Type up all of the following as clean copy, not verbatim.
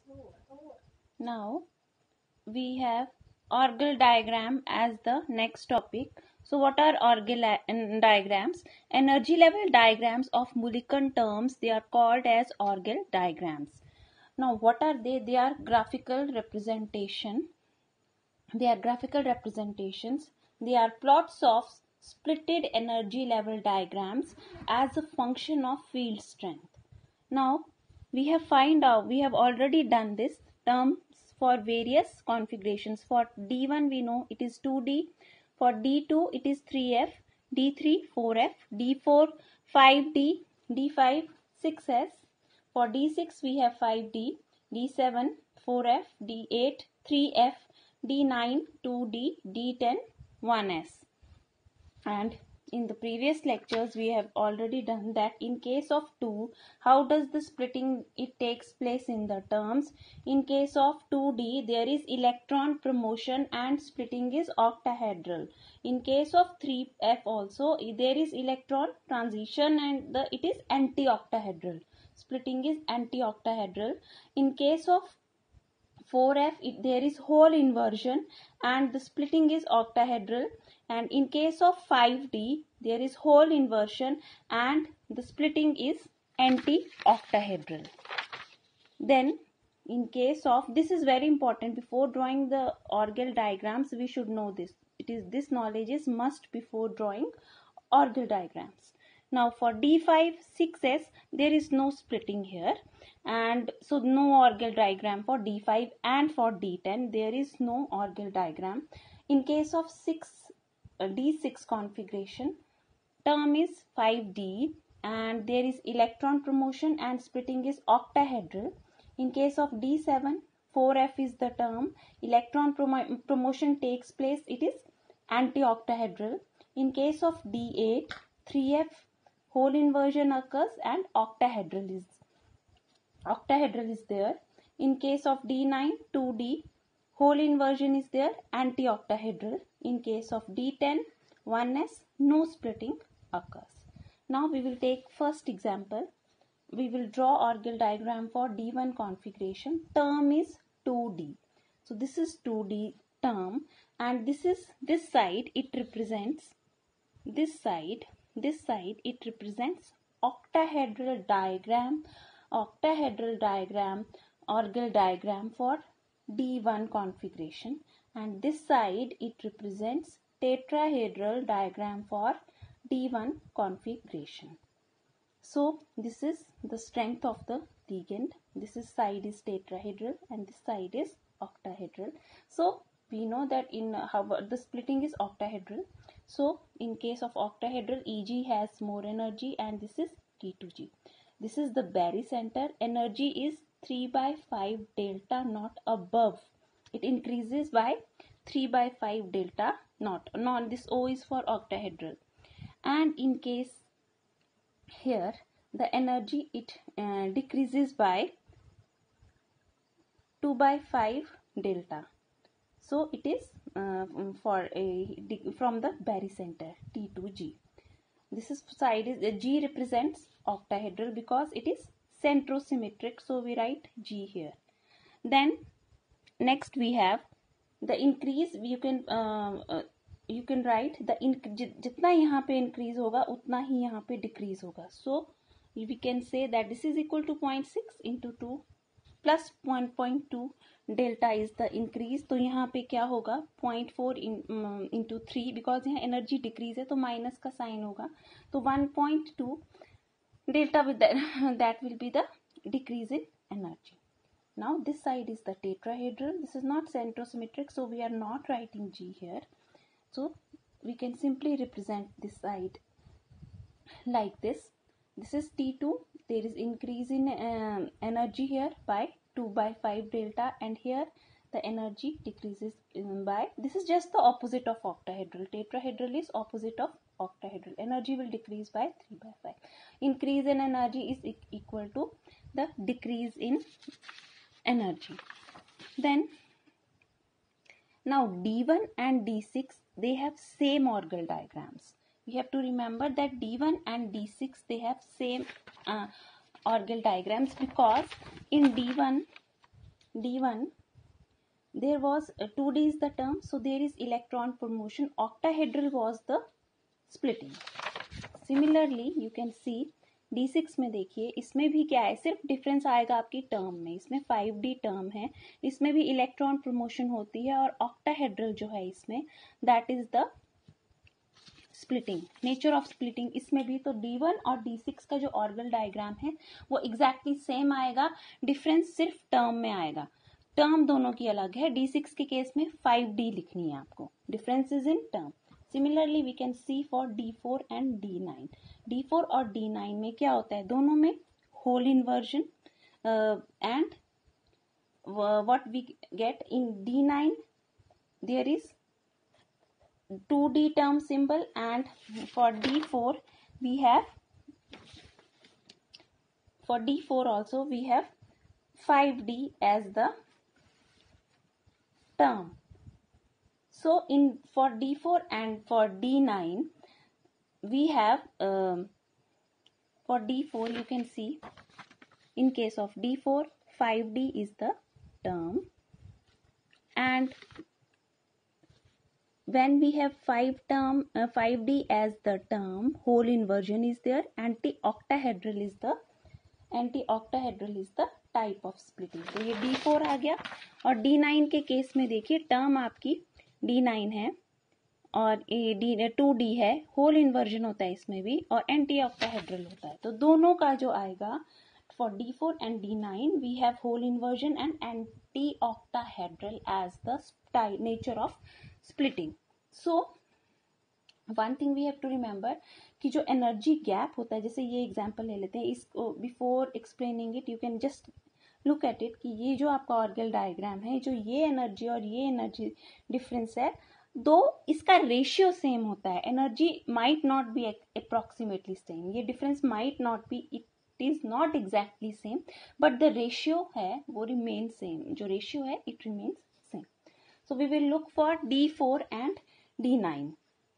Now we have Orgel diagram as the next topic. So what are Orgel diagrams? Energy level diagrams of Mulliken terms, they are called as Orgel diagrams. Now what are they? They are graphical representation. They are graphical representations. They are plots of splitted energy level diagrams as a function of field strength. Now we have already done this terms for various configurations. For D1 we know it is 2D, for D2 it is 3F, D3 4F, D4 5D, D5 6S. For D6 we have 5D, D7 4F, D8 3F, D9 2D, D10 1S. And in the previous lectures we have already done that in case of 2, how does the splitting it takes place in the terms. In case of 2D there is electron promotion and splitting is octahedral. In case of 3F also there is electron transition and it is anti-octahedral. Splitting is anti-octahedral. In case of 4F there is hole inversion and the splitting is octahedral, and in case of 5D there is hole inversion and the splitting is anti-octahedral. Then in case of, this is very important, before drawing the Orgel diagrams we should know this. This knowledge is must before drawing Orgel diagrams. Now for D5 6S there is no splitting here, and so no Orgel diagram for D5, and for D10 there is no Orgel diagram. In case of D6 configuration, term is 5D and there is electron promotion and splitting is octahedral. In case of D7 4F is the term, electron promotion takes place, it is anti-octahedral. In case of D8 3F hole inversion occurs and octahedral is there. In case of D9 2D hole inversion is there, anti-octahedral. In case of D10 1S, no splitting occurs. Now we will take first example. We will draw Orgel diagram for D1 configuration. Term is 2D. So this is 2D term, and this side it represents it represents octahedral diagram, Orgel diagram for D1 configuration, and this side it represents tetrahedral diagram for D1 configuration. So this is the strength of the ligand. This side is tetrahedral and this side is octahedral. So we know that in the splitting is octahedral. So in case of octahedral, Eg has more energy and this is T2G. This is the barycenter. Energy is 3 by 5 delta naught above. It increases by 3 by 5 delta naught. Now this O is for octahedral. And in case here the energy it decreases by 2 by 5 delta. So it is from the barycenter T2G. This side is G represents octahedral because it is centrosymmetric, so we write G here. Then next we have the increase. You can write the जितना यहाँ पे increase होगा उतना ही यहाँ पे decrease होगा. So we can say that this is equal to 0.6 into 2 plus 1.2 delta is the increase. तो यहाँ पे क्या होगा 0.4 into 3 because यहाँ energy decrease है तो minus का sign होगा. तो 1.2 delta with that will be the decrease in energy. Now this side is the tetrahedral. This is not centrosymmetric, so we are not writing G here. So we can simply represent this side like this. This is T2. There is increase in energy here by 2 by 5 delta, and here the energy decreases by, this is just the opposite of octahedral. Tetrahedral is opposite of octahedral. Energy will decrease by 3 by 5. Increase in energy is equal to the decrease in energy. Then now D1 and D6, they have same Orgel diagrams. We have to remember that D1 and D6 they have same Orgel diagrams because in D1 D1, there was 2D is the term, so there is electron promotion. Octahedral was the splitting. Similarly, you can see D6 में देखिए, इसमें भी क्या है, सिर्फ difference आएगा आपकी term में. इसमें 5D टर्म है, इसमें भी इलेक्ट्रॉन प्रमोशन होती है, और ऑक्टाहेड्रल जो है इसमें, that is the splitting, nature of splitting इसमें भी. तो D1 और D6 का जो ऑर्गल डायग्राम है वो एग्जैक्टली सेम आएगा, डिफरेंस सिर्फ टर्म में आएगा. टर्म दोनों की अलग है. D6 के केस में 5D लिखनी है आपको, difference is in term. Similarly, we can see for D4 and D9. D4 और D9 में क्या होता है, दोनों में whole inversion, and what we get in D9, there is 2D term symbol, and for D4 we have, for D4 also we have 5D as the term. So for D4 and for D9 we have, for D4 you can see, in case of D4 5D is the term, and when we have 5D as the term, whole inversion is there. Anti-octahedral is the type of splitting. तो ये D4 आ गया. और D9 के case में देखिए, term आपकी D9 है और ये 2D है, होल इन्वर्जन होता है इसमें भी, और एंटी ऑक्टाहेड्रल होता है. तो दोनों का जो आएगा, for D4 and D9 we have hole inversion and anti octahedral as the nature of splitting. So one thing we have to remember कि जो एनर्जी गैप होता है, जैसे ये एग्जांपल ले लेते हैं, इसको before explaining it you can just look at it, कि ये जो आपका ऑर्गल डायग्राम है, जो ये एनर्जी और ये एनर्जी डिफरेंस है, दो इसका रेशियो सेम होता है. Energy might not be approximately same, ये difference might not be, it is not exactly same, but the ratio है वो रिमेन सेम. जो रेशियो है it remains same. So we will look for D4 and D9.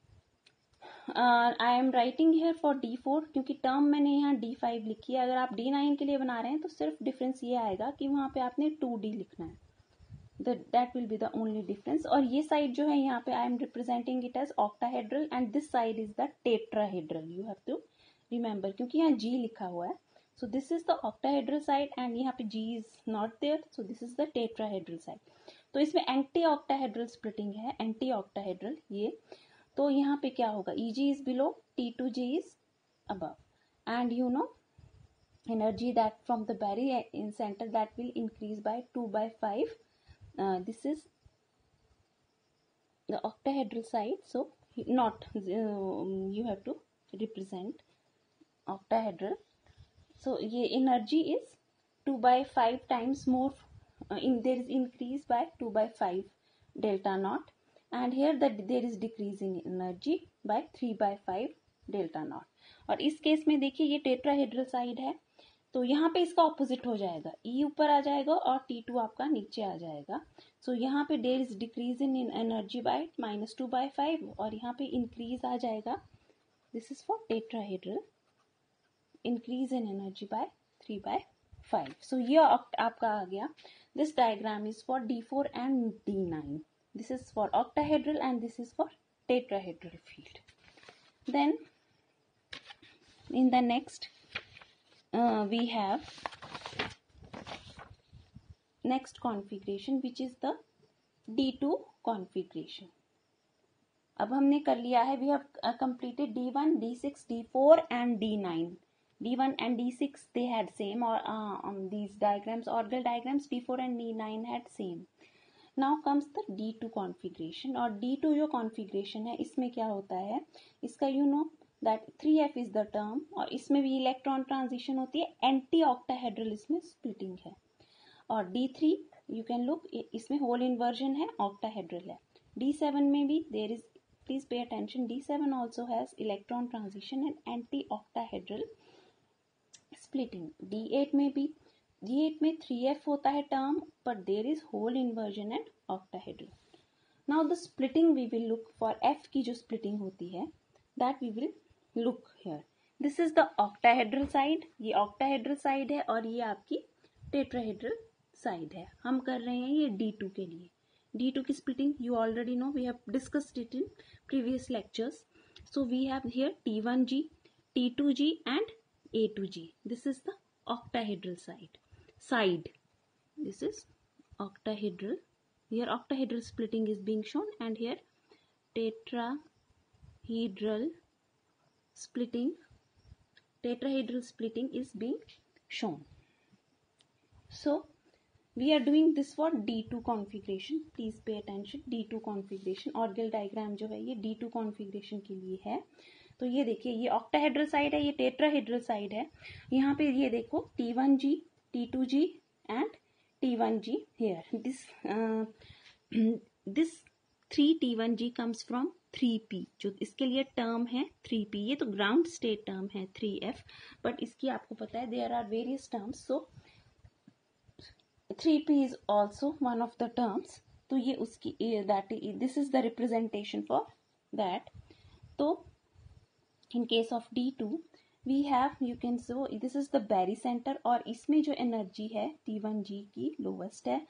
I am writing here for D4 क्योंकि term मैंने यहाँ D5 लिखी है. अगर आप D9 के लिए बना रहे हैं तो सिर्फ डिफरेंस ये आएगा कि वहाँ पे आपने 2D लिखना है. That will be the only difference. और ये साइड जो है यहाँ पे I am representing it as octahedral and this side is the tetrahedral. You have to remember क्योंकि यहाँ G लिखा हुआ है. So this is the octahedral side and यहाँ पे G is not there. So this is the tetrahedral side. तो इसमें anti octahedral splitting है, anti octahedral ये. तो यहाँ पे क्या होगा, Eg is below, T2G is above, and you know energy that from the barrier in center that will increase by 2/5. This is the octahedral side, so not you have to represent octahedral. So ये energy is 2/5 times more, there is increase by 2/5 delta naught, and here that there is decrease in energy by 3/5 delta naught. और इस case में देखिए ये tetrahedral side है, तो यहाँ पे इसका ऑपोजिट हो जाएगा, E ऊपर आ जाएगा और T2 आपका नीचे आ जाएगा. सो यहाँ पे there is decrease in energy by -2/5 और यहाँ पे इंक्रीज आ जाएगा. This is for tetrahedral, increase in energy by 3/5. So ये आपका आ गया. This diagram is for D4 and D9. This is for octahedral and this is for tetrahedral field. Then in the next we have next configuration which is the D2 configuration. अब हमने कर लिया है, we have completed D1, D6, D4 and D9. D1 and D6 they had same, or on these diagrams, orgal diagrams, D4 and D9 had same. Now comes the D2 configuration. और D2 जो configuration है इसमें क्या होता है, इसका you know that 3f is the term, और इसमें भी इलेक्ट्रॉन ट्रांजिशन होती है, एंटी ऑक्टाहेड्रल इसमें स्प्लिटिंग है. और D3 you can look, इसमें होल इन्वर्जन है, ऑक्टाहेड्रल है. D7 में भी there is, please pay attention, D7 also has electron transition and anti octahedral splitting. D8 में भी, D8 में 3f होता है term, but there is whole inversion and octahedral. Now the splitting we will look for f की जो splitting होती है, that we will look here. This is the octahedral side, ये octahedral side है और ये आपकी tetrahedral साइड है. हम कर रहे हैं ये D2 के लिए. D2 की splitting you already know, we have discussed it in previous lectures. So we have here T1G, T2G and A2G. This is the octahedral side. This is octahedral. Here octahedral splitting is being shown, and here tetrahedral splitting is being shown. So we are doing this for D2 configuration. Please pay attention. D2 configuration Orgel diagram जो है ये D2 configuration के लिए है. तो ये देखिए, ये ऑक्टाहेड्रल साइड है, ये टेट्राहेड्रल साइड है. यहाँ पे ये देखो T1G, T2G and T1G here. This 3T1G comes from 3P, जो इसके लिए टर्म है 3P. ये तो ग्राउंड स्टेट टर्म है 3F, बट इसकी आपको पता है there are various terms. So 3P is also one of the terms. तो ये उसकी this is the representation for that. तो in case of D2 we have, you can so this is the barycenter, और इसमें जो energy है T1G की lowest है,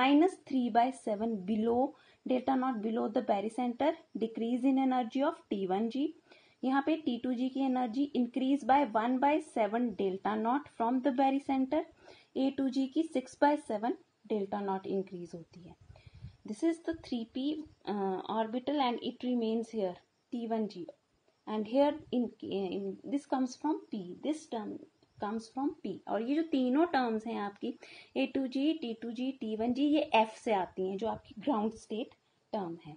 -3/7 below delta naught, below the barycenter, decrease in energy of T1G. यहाँ पे T2G की energy increase by 1/7 delta not from the barycenter. A2G की 6/7 डेल्टा नॉट इंक्रीज होती है. This is the 3P orbital and it remains here T1G, and here in this comes from P, this term comes from P. और ये जो तीनों terms हैं आपकी A2G, T2G, T1G, ये F से आती हैं, जो आपकी ग्राउंड स्टेट टर्म है.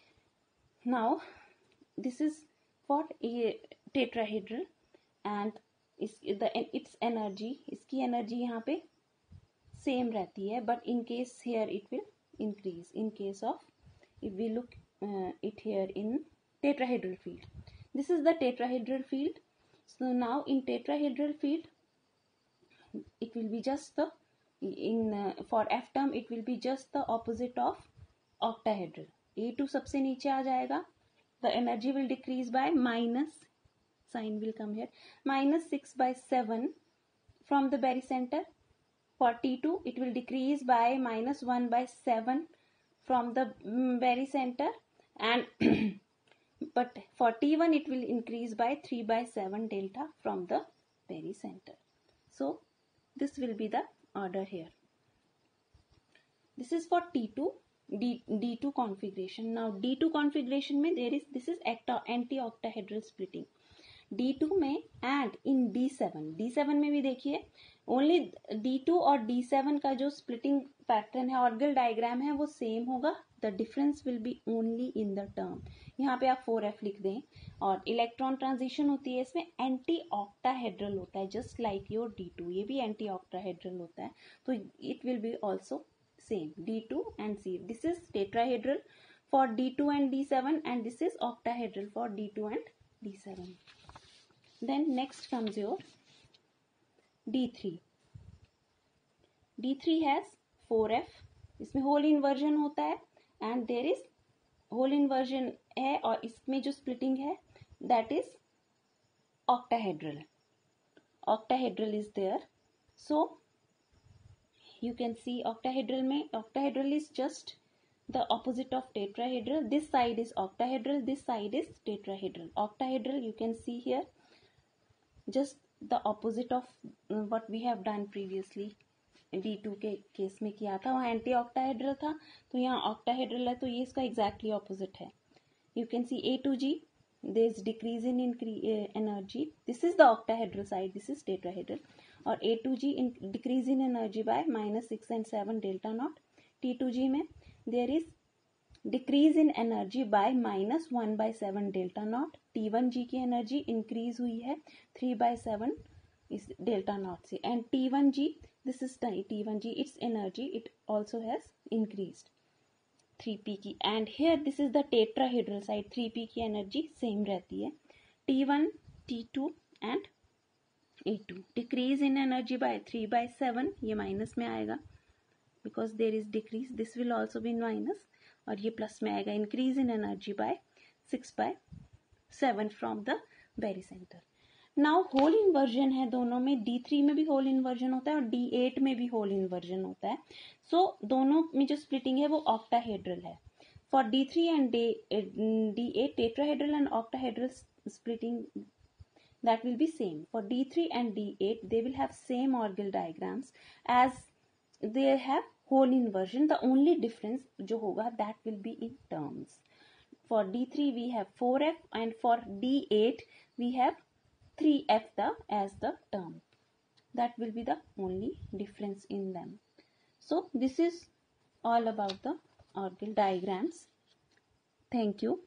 Now this is for tetrahedral and its energy, इसकी एनर्जी यहाँ पे सेम रहती है, but in case here it will increase in case of, if we look it here in tetrahedral field. This is the tetrahedral field. So now in tetrahedral field it will be just the for F term it will be just the opposite of octahedral. A2 सबसे नीचे आ जाएगा. The energy will decrease by minus, sign will come here, -6/7 from the barycenter. For T2 it will decrease by -1/7 from the barycenter, and but for T1 it will increase by 3/7 delta from the barycenter. So this will be the order here. This is for T2 D2 configuration. Now D2 configuration में this is anti-octahedral splitting. D2 में and in D7 में भी देखिए only D2 और D7 का जो splitting pattern है, Orgel diagram है, वो सेम होगा. The difference will be only in the term. यहाँ पे आप 4F लिख दें. और इलेक्ट्रॉन ट्रांजिशन होती है इसमें, एंटी ऑक्टाहेड्रल होता है, जस्ट लाइक योर D2. ये भी एंटी ऑक्टाहेड्रल होता है, तो it will be also same D2 and C. This is tetrahedral for D2 and D7, and this is octahedral for D2 and D7. Then next comes your D3. D3 has 4F. इसमें hole inversion होता है, and there is hole inversion है, और इसमें जो splitting है that is octahedral. Octahedral is there. So you can see octahedral में, octahedral is just the opposite of tetrahedral. This side is octahedral, this side is tetrahedral. Octahedral you can see here just the opposite of what we have done previously. D2 के case में किया था, वहाँ anti octahedral था, तो यहाँ octahedral है, तो ये इसका एग्जैक्टली ऑपोजिट है. You can see A2G, there is decrease in energy. This is the octahedral side, this is tetrahedral. और A2G decrease in energy by -6 and 7 delta naught. T2G में there is decrease in energy by -1/7 delta naught. T1G की energy increase हुई है 3/7 इस delta not से, and T1G, this is T1G, its energy it also has increased 3P की. And here this is the tetrahedral side, 3P की energy same रहती है. T1, T2 and A2 decrease in energy by 3/7, ये minus में आएगा because there is decrease, this will also be minus, और ये plus में आएगा. Increase in energy by 6/7 from the barycenter. Now hole inversion है दोनों में, D3 में भी होल इन्वर्जन होता है और D8 में भी होल इन्वर्जन होता है. सो दोनों में जो स्प्लिटिंग है वो ऑक्टाहेड्रल है. For D3 and D8, tetrahedral and octahedral splitting, that will be same. For D3 and D8, they will have same orgal diagrams as they have whole inversion. The only difference जो होगा that will be in terms. For D3 we have 4F and for D8 we have 3F as the term. That will be the only difference in them. So this is all about the orgal diagrams. Thank you.